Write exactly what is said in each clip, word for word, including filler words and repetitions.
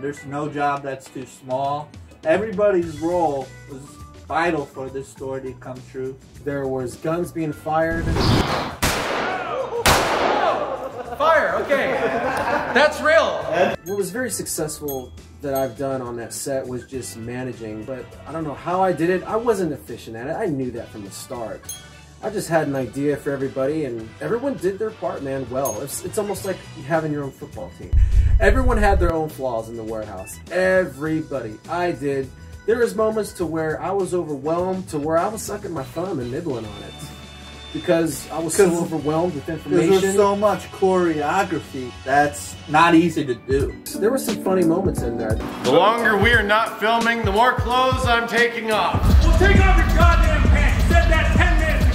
there's no job that's too small. Everybody's role was vital for this story to come true. There was guns being fired. Fire, okay. That's real. What was very successful that I've done on that set was just managing, but I don't know how I did it. I wasn't efficient at it. I knew that from the start. I just had an idea for everybody, and everyone did their part, man, well. It's, it's almost like having your own football team. Everyone had their own flaws in the warehouse. Everybody. I did. There was moments to where I was overwhelmed, to where I was sucking my thumb and nibbling on it. Because I was so overwhelmed with information. There's so much choreography that's not easy to do. There were some funny moments in there. The longer we are not filming, the more clothes I'm taking off. Well, take off your goddamn pants. You said that ten minutes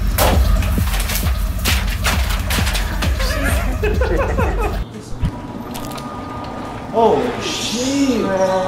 ago. Holy shit!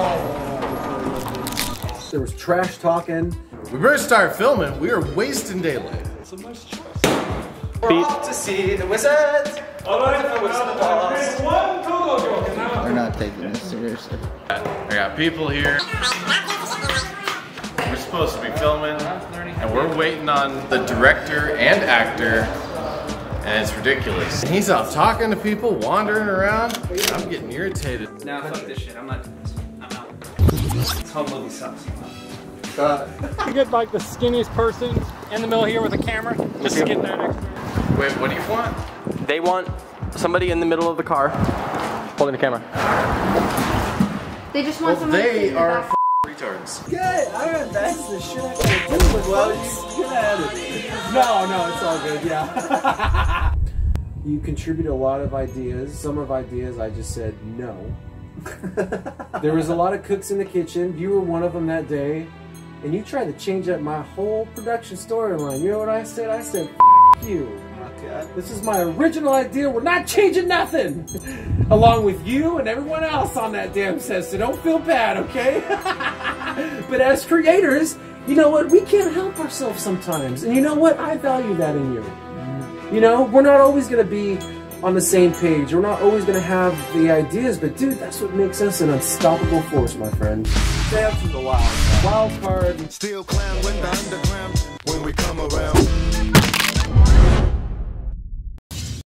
There was trash talking. We better start filming. We are wasting daylight. So much choice. We're off to see the wizard. All right, The Wizard of Oz. one total joke, and now We're not taking this seriously. I got people here. We're supposed to be filming, and we're waiting on the director and actor, and it's ridiculous. And he's off talking to people, wandering around. I'm getting irritated. Now fuck this shit. I'm not doing this. I'm out. This whole movie sucks. you get like the skinniest person in the middle here with a camera, just to get that extra. Wait, what do you want? They want somebody in the middle of the car holding the camera. They just want Well, someone to sit they in the are back. f retards. Yeah, I mean, that's the shit I gotta do with well, you can edit it. No, no, it's all good, yeah. You contribute a lot of ideas. Some of ideas I just said no. There was a lot of cooks in the kitchen. You were one of them that day. And you tried to change up my whole production storyline. You know what I said? I said, F you. Okay. This is my original idea. We're not changing nothing. Along with you and everyone else on that damn set. So don't feel bad, okay? But as creators, you know what? We can't help ourselves sometimes. And you know what? I value that in you. You know, we're not always going to be on the same page. We're not always going to have the ideas. But dude, that's what makes us an unstoppable force, my friend. Dance in the wild card. Wild card. Still clown when the underground when we come around.